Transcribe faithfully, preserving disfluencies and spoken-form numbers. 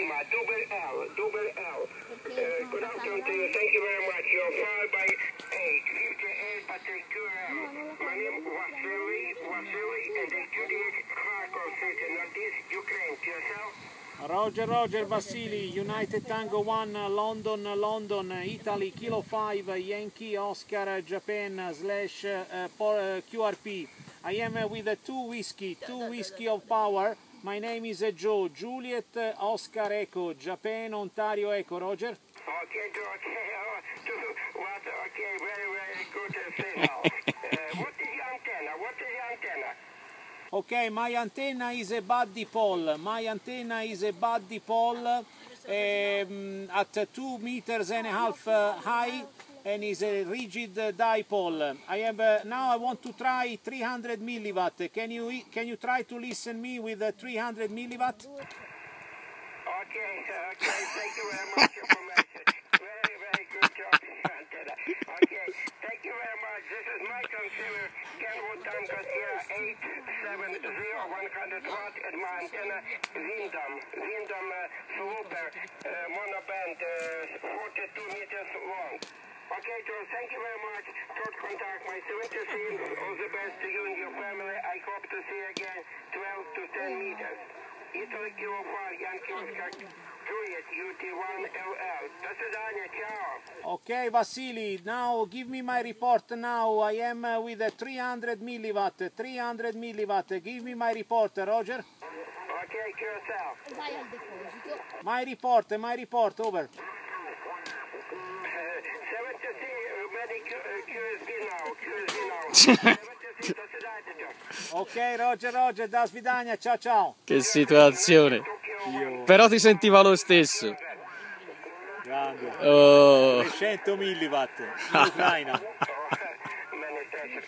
Lima, double L, double L. Uh, good afternoon to you. Thank you very much. You're followed by eight, fifty-eight, Patrick Q M. My name is Vasily, Vasily, and the Juliet Kharkov City, Northeast Ukraine. To yourself? Roger, Roger, Vasily, United Tango one, London, London, Italy, Kilo five, Yankee, Oscar, Japan, slash uh, uh, Q R P. I am uh, with uh, two whiskey, two whiskey of power. My name is uh, Joe, Juliet, uh, Oscar, Echo, Japan, Ontario, Echo, Roger. Okay, Joe, okay, uh, what, okay, very, very good uh, signal. uh, what is your antenna? What is your antenna? Okay, my antenna is a bad dipole. My antenna is a bad dipole um, at two meters and a half uh, high and is a rigid uh, dipole. I have uh, now I want to try three hundred milliwatt. Can you can you try to listen me with uh, three hundred milliwatt? Okay, okay, thank you very much for message. Very, very good job, antenna. Okay, thank you very much. This is Michael Schiller, Kenwood Tango Sierra eight seven zero, one hundred watt, and my antenna Windom, Windom uh, Swooper, uh, monoband, uh, forty-two meters long. Okay, Joe, thank you very much. Third contact, my seventy scenes. All the best to you and your family. I hope to see you again twelve to ten meters. Italy Kilo five, Yankee Oscar, Juliet, U T one L L. До свидания, ciao. Okay, Vasily, now give me my report now. I am uh, with a three hundred milliwatt, three hundred milliwatt. Give me my report, Roger. Okay, yourself. Vai al deposito. My report, my report, over. Ok, Roger, Roger, da svidania, ciao ciao. Che situazione. Però ti sentiva lo stesso. Grande. Oh. trecento milliwatt in Ucraina.